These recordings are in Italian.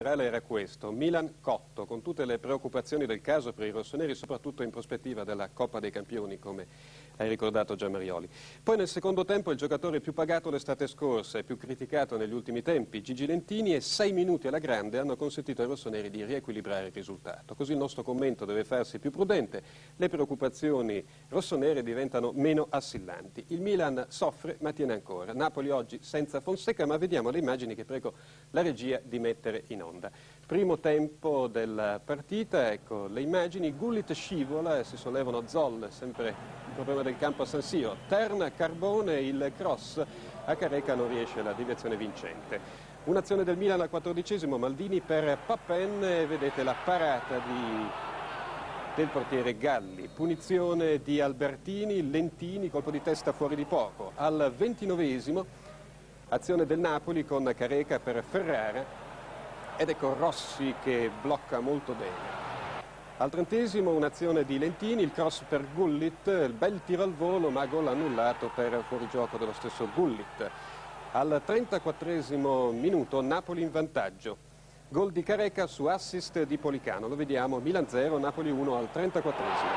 centrale era questo: Milan-Cotto, con tutte le preoccupazioni del caso per i rossoneri, soprattutto in prospettiva della Coppa dei Campioni, come hai ricordato Gianmarioli. Poi nel secondo tempo il giocatore più pagato l'estate scorsa e più criticato negli ultimi tempi, Gigi Lentini, e 6 minuti alla grande hanno consentito ai rossoneri di riequilibrare il risultato. Così il nostro commento deve farsi più prudente, le preoccupazioni rossonere diventano meno assillanti. Il Milan soffre ma tiene ancora. Napoli oggi senza Fonseca, ma vediamo le immagini che prego la regia di mettere in onda. Primo tempo della partita, ecco le immagini: Gullit scivola e si sollevano Zoll, sempre il problema del campo a San Siro, Tern, Carbone, il cross a Careca non riesce la deviazione vincente. Un'azione del Milan al 14°, Maldini per Papen, vedete la parata del portiere Galli, punizione di Albertini, Lentini, colpo di testa fuori di poco. Al 29°, azione del Napoli con Careca per Ferrara, ed ecco Rossi che blocca molto bene. Al 30°, un'azione di Lentini, il cross per Gullit, il bel tiro al volo ma gol annullato per fuorigioco dello stesso Gullit. Al 34° minuto Napoli in vantaggio, gol di Careca su assist di Policano, lo vediamo, Milan 0, Napoli 1 al 34°.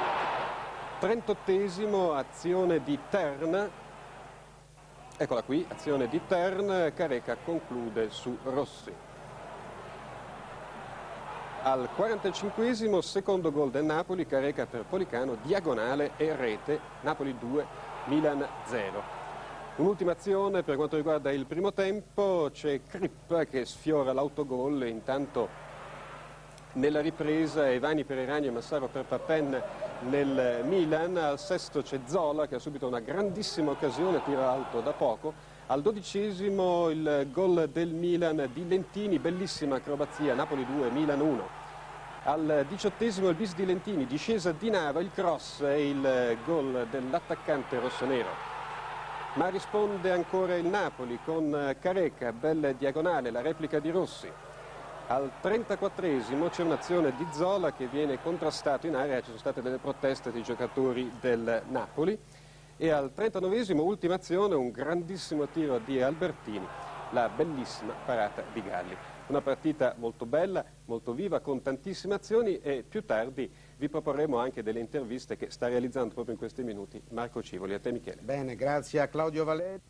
38°, azione di Tern, eccola qui, azione di Tern, Careca conclude su Rossi. Al 45°, secondo gol del Napoli, Careca per Policano, diagonale e rete, Napoli 2, Milan 0. Un'ultima azione per quanto riguarda il primo tempo, c'è Crippa che sfiora l'autogol, intanto nella ripresa Evani per Eragni e Massaro per Papen nel Milan. Al 6° c'è Zola che ha subito una grandissima occasione, tira alto da poco. Al 12° il gol del Milan di Lentini, bellissima acrobazia, Napoli 2, Milan 1. Al 18° il bis di Lentini, discesa di Nava, il cross e il gol dell'attaccante rossonero. Ma risponde ancora il Napoli con Careca, bella diagonale, la replica di Rossi. Al 34° c'è un'azione di Zola che viene contrastato in area, ci sono state delle proteste dei giocatori del Napoli. E al 39°, ultima azione, un grandissimo tiro di Albertini, la bellissima parata di Galli. Una partita molto bella, molto viva, con tantissime azioni, e più tardi vi proporremo anche delle interviste che sta realizzando proprio in questi minuti Marco Civoli. A te Michele. Bene, grazie a Claudio Valeri.